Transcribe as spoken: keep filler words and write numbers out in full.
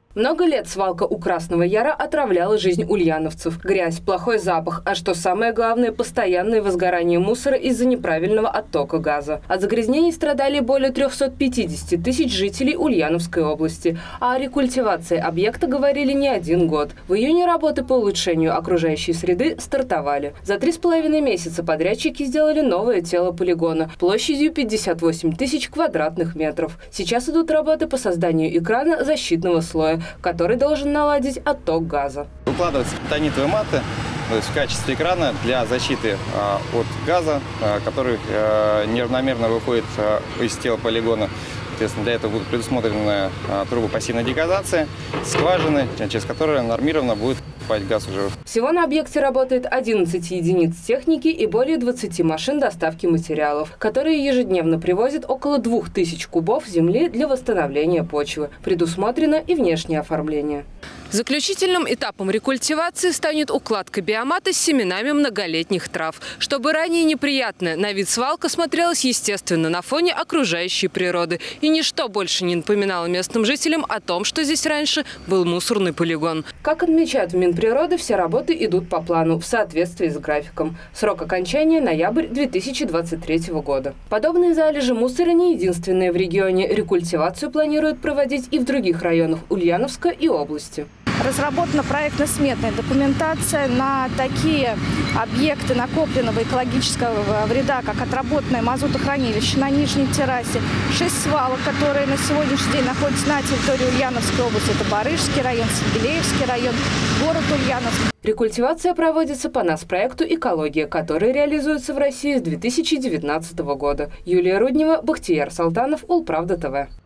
Много лет свалка у Красного Яра отравляла жизнь ульяновцев. Грязь, плохой запах, а что самое главное – постоянное возгорание мусора из-за неправильного оттока газа. От загрязнений страдали более трёхсот пятидесяти тысяч жителей Ульяновской области. А о рекультивации объекта говорили не один год. В июне работы по улучшению окружающей среды стартовали. За три с половиной месяца подрядчики сделали новое тело полигона площадью пятьдесят восемь тысяч квадратных метров. Сейчас идут работы по созданию экрана защитного слоя, который должен наладить отток газа. Укладываются бетонитовые маты, то есть в качестве экрана для защиты а, от газа, а, который а, неравномерно выходит а, из тела полигона. Соответственно, для этого будут предусмотрены а, трубы пассивной дегазации, скважины, через которые нормированно будет поступать газ уже. Всего на объекте работает одиннадцать единиц техники и более двадцати машин доставки материалов, которые ежедневно привозят около двух тысяч кубов земли для восстановления почвы. Предусмотрено и внешнее оформление. Заключительным этапом рекультивации станет укладка биоматы с семенами многолетних трав, чтобы ранее неприятная на вид свалка смотрелась естественно на фоне окружающей природы. И ничто больше не напоминало местным жителям о том, что здесь раньше был мусорный полигон. Как отмечают в Минприроды, все работы идут по плану в соответствии с графиком. Срок окончания – ноябрь две тысячи двадцать третьего года. Подобные залежи мусора не единственные в регионе. Рекультивацию планируют проводить и в других районах Ульяновска и области. Разработана проектно-сметная документация на такие объекты накопленного экологического вреда, как отработанное мазутохранилище на нижней террасе, шесть свалок, которые на сегодняшний день находятся на территории Ульяновской области. Это Барышский район, Сергеевский район, город Ульяновск. Рекультивация проводится по нацпроекту «Экология», который реализуется в России с две тысячи девятнадцатого года. Юлия Руднева, Бахтияр Салтанов, Улправда ТВ.